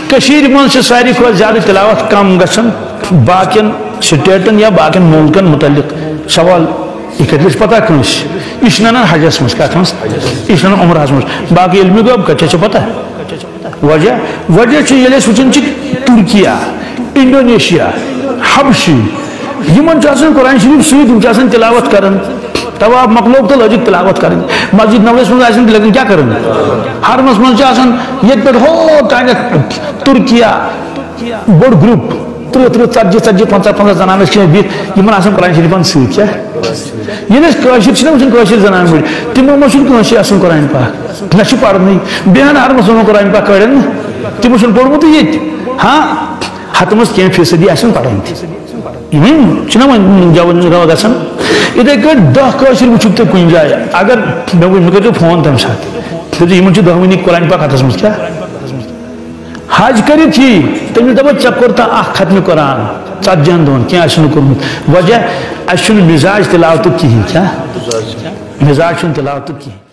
کشیر من سے ساری کو زیادہ تلاوت کم گژھن باقین سٹیٹن یا باقین ملکن متعلق سوال یہ کتھ پتہ کنس یہ نان حجس مز کت مز یہ عمرہس مز باقی علمی گو کتھ پتہ وجہ یل وچن ترکیہ انڈونیشیا حبشی یمن قرآن شریف ست تلاوت کرن طواف مکلوک تو لوجک تلاوت کریں مسجد نبویس مز آسن لیکن کیا کریں حرمس مز یہ پہ ہو ترکیہ بوڑ گروپ 30-40-50 زنان بہت آسان قرآن شریفن ست یہ زنان بڑی تمو مجھ آسان قرآن پاک نہ پڑھنے بیان حرمس مز قرآن پاک کڑن تمو پوڑمت یہ ہاں ہتمس کی فیصدی آسان پڑھان جوان گا گھن اتھے کٹ 10 قاشر وچھو تھی کن جائے اگر مے کرو فون تمہ سات ان 10 قرآن پاک ہاتھس مز کیا حج کرت ہی تم دپا ٹھیک کورتا اخ ختم قرآن 40 دہن کی کورمت وجہ اس مزاج تلاوت کہین کیا مزاج تلاوت کہین